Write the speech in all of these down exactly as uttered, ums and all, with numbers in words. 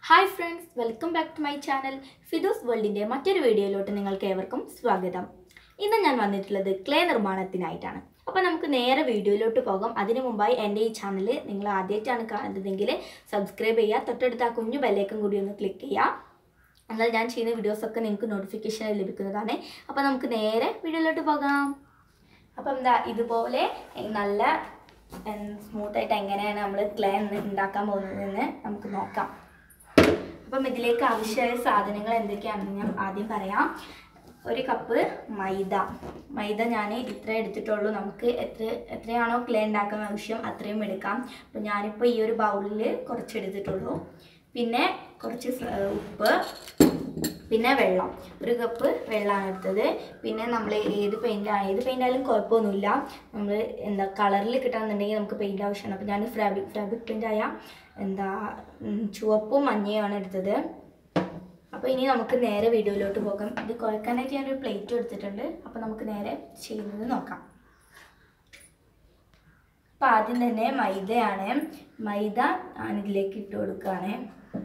Hi friends, welcome back to my channel Fidoos വേൾഡിൻ്റെ മറ്റൊരു വീഡിയോയിലോട്ട് നിങ്ങൾക്ക് ഏവർക്കും സ്വാഗതം. ഇന്ന് ഞാൻ വന്നിട്ടുള്ളത് ക്ലേ നിർമ്മാണത്തിനായിട്ടാണ്. അപ്പോൾ നമുക്ക് നേരെ വീഡിയോയിലോട്ട് പോകാം. അതിനു മുമ്പായി എൻ്റെ ഈ ചാനൽ നിങ്ങൾ ആദ്യമായിട്ടാണ് കാണുന്നതെങ്കിൽ സബ്സ്ക്രൈബ് ചെയ്യുക, തൊട്ടടുത്ത് ആ കുഞ്ഞു ബെല്ലൈക്കൺ കൂടി ഒന്ന് ക്ലിക്ക് ചെയ്യുക. എന്നാൽ ഞാൻ ചെയ്യുന്ന വീഡിയോസൊക്കെ നിങ്ങൾക്ക് നോട്ടിഫിക്കേഷൻ ലഭിക്കുന്നതാണ്. അപ്പോൾ നമുക്ക് നേരെ വീഡിയോയിലോട്ട് പോകാം. അപ്പം എന്താ ഇതുപോലെ നല്ല സ്മൂത്തായിട്ട് എങ്ങനെയാണ് നമ്മൾ ക്ലേ ഉണ്ടാക്കാൻ പോകുന്നതെന്ന് നമുക്ക് നോക്കാം. അപ്പം ഇതിലേക്ക് ആവശ്യമായ സാധനങ്ങൾ എന്തൊക്കെയാണെന്ന് ഞാൻ ആദ്യം പറയാം. ഒരു കപ്പ് മൈദ മൈദ ഞാൻ ഇത്ര എടുത്തിട്ടുള്ളൂ. നമുക്ക് എത്ര എത്രയാണോ ക്ലേ ഉണ്ടാക്കാൻ ആവശ്യം അത്രയും എടുക്കാം. അപ്പോൾ ഞാനിപ്പോൾ ഈ ഒരു ബൗളിൽ കുറച്ച് എടുത്തിട്ടുള്ളൂ. പിന്നെ കുറച്ച് ഉപ്പ്, പിന്നെ വെള്ളം, ഒരു കപ്പ് വെള്ളമാണ് എടുത്തത്. പിന്നെ നമ്മൾ ഏത് പെയിൻ്റ് ഏത് പെയിൻ്റ് ആയാലും കുഴപ്പമൊന്നുമില്ല. നമ്മൾ എന്താ കളറിൽ കിട്ടാന്നുണ്ടെങ്കിൽ നമുക്ക് പെയിൻ്റ് ആവശ്യമാണ്. അപ്പോൾ ഞാൻ ഫാബ്രിക് ഫാബ്രിക് പെയിൻ്റ് ആയ എന്താ ചുവപ്പും മഞ്ഞയുമാണ് എടുത്തത്. അപ്പോൾ ഇനി നമുക്ക് നേരെ വീഡിയോയിലോട്ട് പോകാം. ഇത് കുഴക്കാനായിട്ട് ഞാനൊരു പ്ലേറ്റ് എടുത്തിട്ടുണ്ട്. അപ്പോൾ നമുക്ക് നേരെ ചെയ്യുന്നത് നോക്കാം. അപ്പോൾ ആദ്യം തന്നെ മൈദയാണ്. മൈദ ഞാനിതിലേക്ക് ഇട്ട് കൊടുക്കുകയാണ്.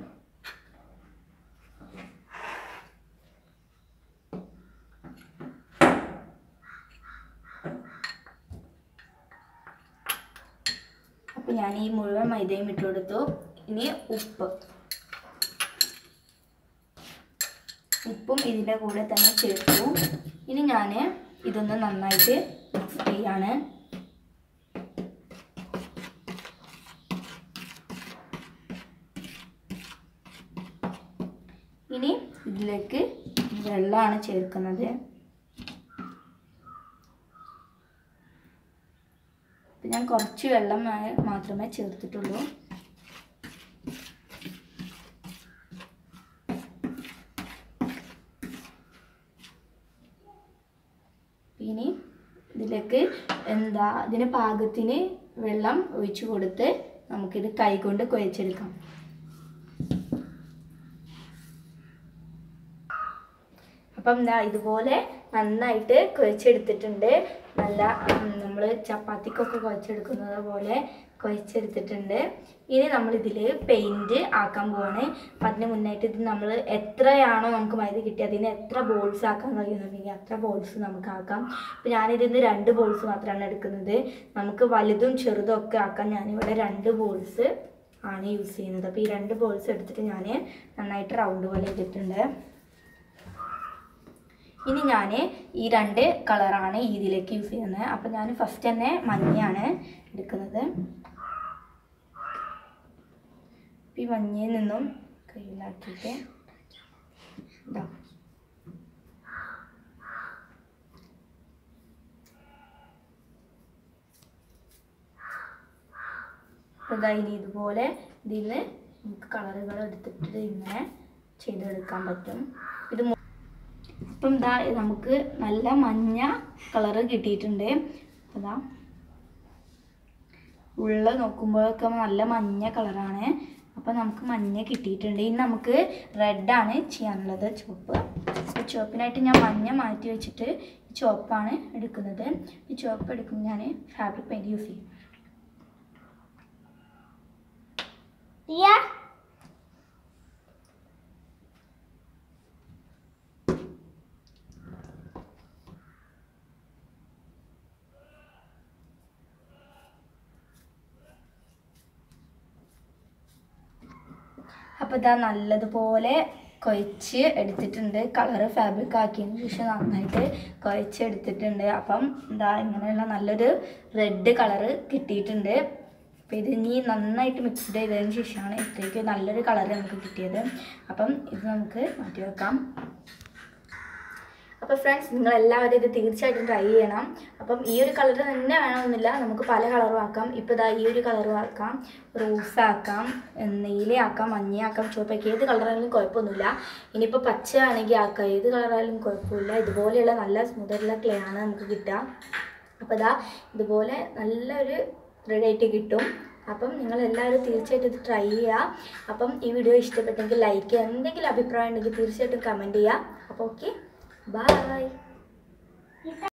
അപ്പോൾ ഞാൻ ഈ മുഴുവൻ മൈദയും ഇട്ട് കൊടുത്തു. ഇനി ഉപ്പ് ഉപ്പും ഇതിൻ്റെ കൂടെ തന്നെ ചേർത്തു. ഇനി ഞാൻ ഇതൊന്ന് നന്നായിട്ട് മിക്സ് ചെയ്യാണ്. ഇനി ഇതിലേക്ക് വെള്ളമാണ് ചേർക്കുന്നത്. ഞാൻ കുറച്ച് വെള്ളം മാത്രമേ ചേർത്തിട്ടുള്ളൂ. ഇനി ഇതിലേക്ക് എന്താ ഇതിന് പാകത്തിന് വെള്ളം ഒഴിച്ചു കൊടുത്ത് നമുക്കിത് കൈകൊണ്ട് കുഴച്ചെടുക്കാം. അപ്പം എന്താ ഇതുപോലെ നന്നായിട്ട് കുഴച്ചെടുത്തിട്ടുണ്ട്. നല്ല നമ്മൾ ചപ്പാത്തിക്കൊക്കെ കുഴച്ചെടുക്കുന്നത് പോലെ കുഴച്ചെടുത്തിട്ടുണ്ട്. ഇനി നമ്മളിതിൽ പെയിൻറ്റ് ആക്കാൻ പോവാണ്. അപ്പം അതിന് മുന്നായിട്ട് ഇത് നമ്മൾ എത്രയാണോ നമുക്ക് മൈദ കിട്ടിയത് അതിന് എത്ര ബോൾസ് ആക്കാൻ കഴിയുന്നുണ്ടെങ്കിൽ അത്ര ബോൾസ് നമുക്ക് ആക്കാം. അപ്പം ഞാനിതിന്ന് രണ്ട് ബോൾസ് മാത്രമാണ് എടുക്കുന്നത്. നമുക്ക് വലുതും ചെറുതും ഒക്കെ ആക്കാൻ ഞാനിവിടെ രണ്ട് ബോൾസ് ആണ് യൂസ് ചെയ്യുന്നത്. അപ്പോൾ ഈ രണ്ട് ബോൾസ് എടുത്തിട്ട് ഞാൻ നന്നായിട്ട് റൗണ്ട് പോലെ ഇട്ടിട്ടുണ്ട്. ഇനി ഞാൻ ഈ രണ്ട് കളറാണ് ഇതിലേക്ക് യൂസ് ചെയ്യുന്നത്. അപ്പം ഞാൻ ഫസ്റ്റ് തന്നെ മഞ്ഞയാണ് എടുക്കുന്നത്. ഈ മഞ്ഞയിൽ നിന്നും കയ്യിലാക്കിയിട്ട് ഇതാ ഇതാ ഇനി ഇതുപോലെ ഇതിൽ നിന്ന് നമുക്ക് കളറുകൾ എടുത്തിട്ട് ഇങ്ങനെ ചെയ്തെടുക്കാൻ പറ്റും. ഇത് ഇപ്പം ഇതാ നമുക്ക് നല്ല മഞ്ഞ കളറ് കിട്ടിയിട്ടുണ്ട്. അതാ ഉള്ള നോക്കുമ്പോഴൊക്കെ നല്ല മഞ്ഞ കളറാണ്. അപ്പം നമുക്ക് മഞ്ഞ കിട്ടിയിട്ടുണ്ട്. ഇനി നമുക്ക് റെഡാണ് ചെയ്യാനുള്ളത്, ചുവപ്പ്. അപ്പോൾ ചുവപ്പിനായിട്ട് ഞാൻ മഞ്ഞ മാറ്റി വെച്ചിട്ട് ചുവപ്പാണ് എടുക്കുന്നത്. ഈ ചുവപ്പ് എടുക്കുമ്പോൾ ഞാൻ ഫാബ്രിക് പെയിൻറ്റ് യൂസ് ചെയ്യും. അപ്പോൾ ഇതാ നല്ലതുപോലെ കുഴച്ച് എടുത്തിട്ടുണ്ട്. കളറ് ഫാബ്രിക് ആക്കിയതിന് ശേഷം നന്നായിട്ട് കുഴച്ചെടുത്തിട്ടുണ്ട്. അപ്പം എന്താ ഇങ്ങനെയുള്ള നല്ലൊരു റെഡ് കളറ് കിട്ടിയിട്ടുണ്ട്. അപ്പോൾ ഇത് ഇനി നന്നായിട്ട് മിക്സ് ചെയ്തതിന് ശേഷമാണ് ഇത്രയ്ക്ക് നല്ലൊരു കളറ് നമുക്ക് കിട്ടിയത്. അപ്പം ഇത് നമുക്ക് മാറ്റി വെക്കാം. അപ്പോൾ ഫ്രണ്ട്സ്, നിങ്ങളെല്ലാവരും ഇത് തീർച്ചയായിട്ടും ട്രൈ ചെയ്യണം. അപ്പം ഈ ഒരു കളർ തന്നെ വേണമെന്നില്ല, നമുക്ക് പല കളറും ആക്കാം. ഇപ്പോൾ ഇതാ ഈ ഒരു കളറും ആക്കാം, റോസ് ആക്കാം, നീലയാക്കാം, മഞ്ഞയാക്കാം, ചുവപ്പൊക്കെ ഏത് കളറായാലും കുഴപ്പമൊന്നുമില്ല. ഇനിയിപ്പോൾ പച്ച ആണെങ്കിൽ ആക്കാം, ഏത് കളറായാലും കുഴപ്പമില്ല. ഇതുപോലെയുള്ള നല്ല സ്മൂത്തായിട്ടുള്ള ക്ലേ ആണ് നമുക്ക് കിട്ടുക. അപ്പോൾ ഇതാ ഇതുപോലെ നല്ലൊരു റെഡിയായിട്ട് കിട്ടും. അപ്പം നിങ്ങളെല്ലാവരും തീർച്ചയായിട്ടും ഇത് ട്രൈ ചെയ്യുക. അപ്പം ഈ വീഡിയോ ഇഷ്ടപ്പെട്ടെങ്കിൽ ലൈക്ക് ചെയ്യുക, എന്തെങ്കിലും അഭിപ്രായം ഉണ്ടെങ്കിൽ തീർച്ചയായിട്ടും കമൻറ്റ് ചെയ്യുക. അപ്പോൾ ഓക്കെ, bye.